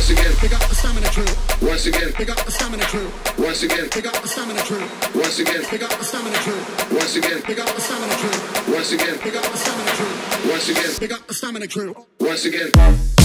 Once again, pick up the stamina crew. once again, Pick up the stamina crew. once again, Pick up the stamina crew. once again, Pick up the stamina crew. once again, Pick up the stamina crew. once again, Pick up the stamina crew. once again, Pick up the stamina crew. once again.